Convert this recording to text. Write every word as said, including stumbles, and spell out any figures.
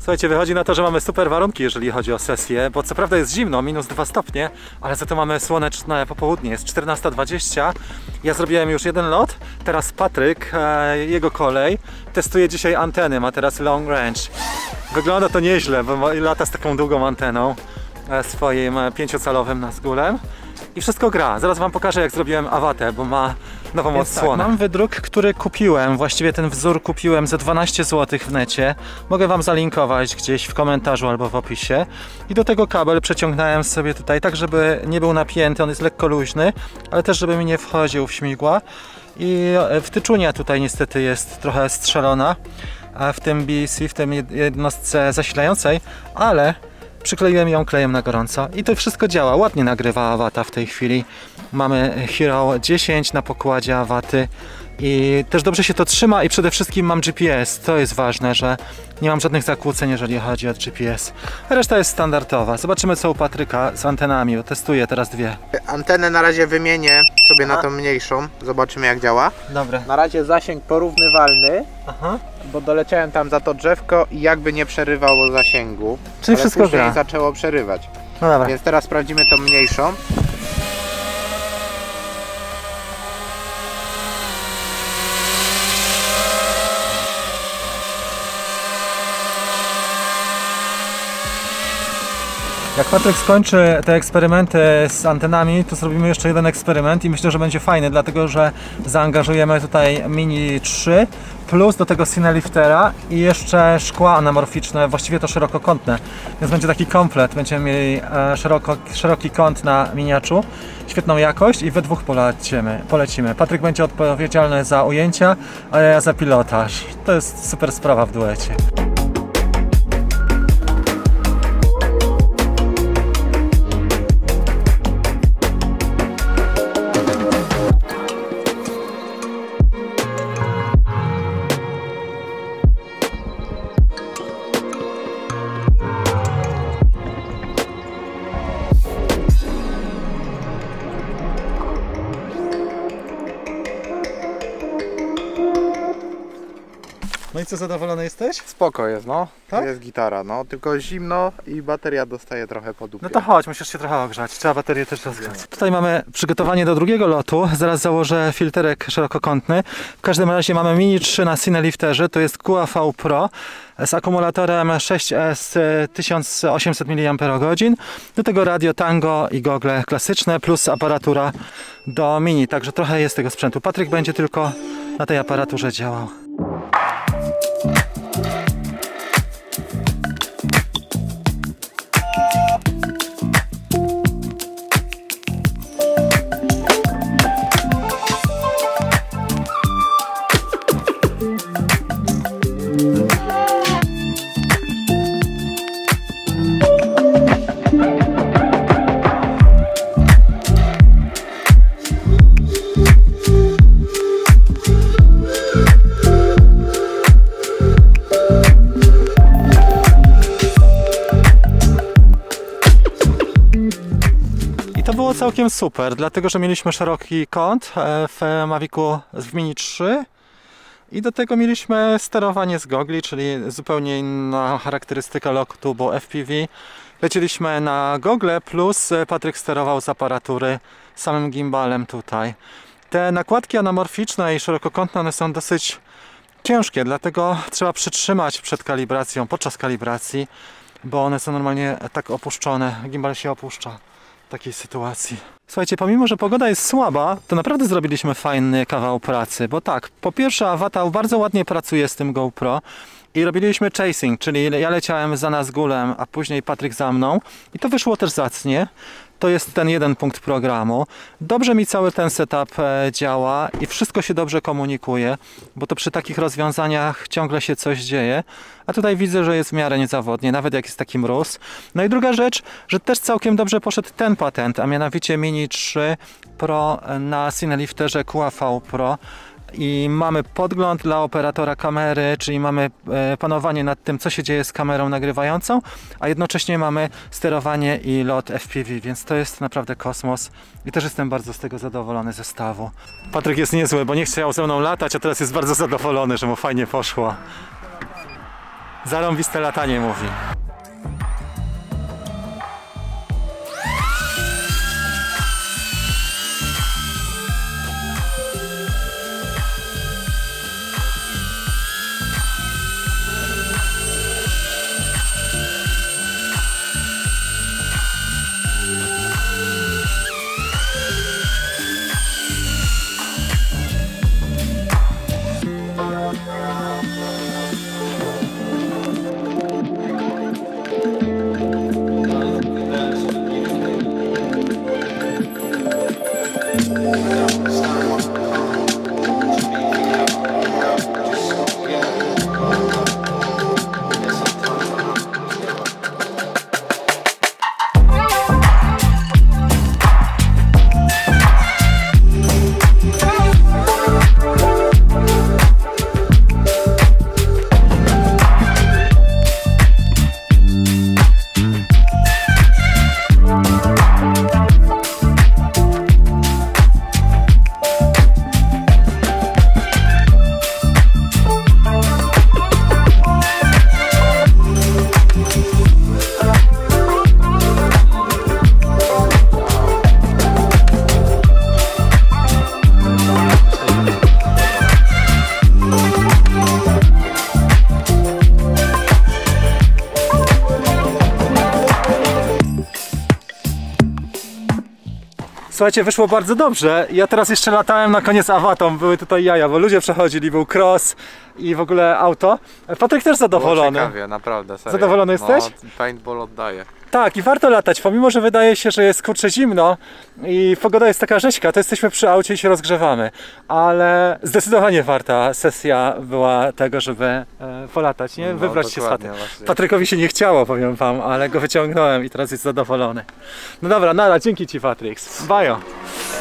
Słuchajcie, wychodzi na to, że mamy super warunki, jeżeli chodzi o sesję, bo co prawda jest zimno, minus dwa stopnie, ale za to mamy słoneczne popołudnie, jest czternasta dwadzieścia. Ja zrobiłem już jeden lot, teraz Patryk, e, jego kolej, testuje dzisiaj anteny, ma teraz long range. Wygląda to nieźle, bo lata z taką długą anteną, e, swoim pięciocalowym Nazgulem. I wszystko gra. Zaraz wam pokażę, jak zrobiłem awatę, bo ma nową Więc odsłonę. Tak, mam wydruk, który kupiłem, właściwie ten wzór kupiłem za dwanaście złotych w necie. Mogę wam zalinkować gdzieś w komentarzu albo w opisie. I do tego kabel przeciągnąłem sobie tutaj, tak żeby nie był napięty, on jest lekko luźny, ale też żeby mi nie wchodził w śmigła. I wtyczunia tutaj niestety jest trochę strzelona w tym B E C, w tym jednostce zasilającej, ale przykleiłem ją klejem na gorąco i to wszystko działa. Ładnie nagrywa awata w tej chwili. Mamy Hero dziesięć na pokładzie awaty i też dobrze się to trzyma i przede wszystkim mam G P S. To jest ważne, że nie mam żadnych zakłóceń, jeżeli chodzi o G P S. Reszta jest standardowa. Zobaczymy, co u Patryka z antenami, bo testuję teraz dwie. Antenę na razie wymienię sobie na tą mniejszą. Zobaczymy, jak działa. Dobra. Na razie zasięg porównywalny. Aha. Bo doleciałem tam za to drzewko i jakby nie przerywało zasięgu. Czyli ale wszystko gra. Zaczęło przerywać. No dobra. Więc teraz sprawdzimy tą mniejszą. Jak Patryk skończy te eksperymenty z antenami, to zrobimy jeszcze jeden eksperyment i myślę, że będzie fajny, dlatego że zaangażujemy tutaj Mini trzy plus do tego Cineliftera i jeszcze szkła anamorficzne, właściwie to szerokokątne, więc będzie taki komplet. Będziemy mieli szeroko, szeroki kąt na miniaczu, świetną jakość i we dwóch polecimy. polecimy. Patryk będzie odpowiedzialny za ujęcia, a ja za pilotaż. To jest super sprawa w duecie. No i co, zadowolony jesteś? Spoko jest, no. Tak? Jest gitara, no. Tylko zimno i bateria dostaje trochę po dupie. No to chodź, musisz się trochę ogrzać. Trzeba baterię też rozgrzać. Tutaj mamy przygotowanie do drugiego lotu. Zaraz założę filterek szerokokątny. W każdym razie mamy Mini trzy na Cinelifterze. To jest Q A V Pro z akumulatorem sześć S tysiąc osiemset miliampergodzin. Do tego radio Tango i gogle klasyczne plus aparatura do Mini. Także trochę jest tego sprzętu. Patryk będzie tylko na tej aparaturze działał. To było całkiem super, dlatego że mieliśmy szeroki kąt w Mavicu w Mini trzy i do tego mieliśmy sterowanie z gogli, czyli zupełnie inna charakterystyka lotu, bo F P V. Lecieliśmy na gogle plus Patryk sterował z aparatury samym gimbalem tutaj. Te nakładki anamorficzne i szerokokątne, one są dosyć ciężkie, dlatego trzeba przytrzymać przed kalibracją, podczas kalibracji, bo one są normalnie tak opuszczone, gimbal się opuszcza w takiej sytuacji. Słuchajcie, pomimo że pogoda jest słaba, to naprawdę zrobiliśmy fajny kawał pracy, bo tak, po pierwsze awata bardzo ładnie pracuje z tym GoPro i robiliśmy chasing, czyli ja leciałem za Nazgulem, a później Patryk za mną i to wyszło też zacnie. To jest ten jeden punkt programu. Dobrze mi cały ten setup działa i wszystko się dobrze komunikuje, bo to przy takich rozwiązaniach ciągle się coś dzieje, a tutaj widzę, że jest w miarę niezawodnie, nawet jak jest taki mróz. No i druga rzecz, że też całkiem dobrze poszedł ten patent, a mianowicie Mini trzy Pro na Cinelifterze Q A V Pro. I mamy podgląd dla operatora kamery, czyli mamy panowanie nad tym, co się dzieje z kamerą nagrywającą, a jednocześnie mamy sterowanie i lot F P V, więc to jest naprawdę kosmos i też jestem bardzo z tego zadowolony zestawu. Patryk jest niezły, bo nie chciał ze mną latać, a teraz jest bardzo zadowolony, że mu fajnie poszło. Zarąbiste latanie, mówi. Słuchajcie, wyszło bardzo dobrze. Ja teraz jeszcze latałem na koniec awatą, były tutaj jaja, bo ludzie przechodzili, był cross i w ogóle auto. Patryk też zadowolony. Było ciekawie, naprawdę, serio. Zadowolony jesteś? No, paintball oddaje. Tak, i warto latać, pomimo że wydaje się, że jest kurczę zimno i pogoda jest taka rzeźka, to jesteśmy przy aucie i się rozgrzewamy. Ale zdecydowanie warta sesja była tego, żeby e, polatać, nie? No, wybrać się z chaty. właśnie. Patrykowi się nie chciało, powiem wam, ale go wyciągnąłem i teraz jest zadowolony. No dobra, nara, dzięki ci Patryk. Bajo.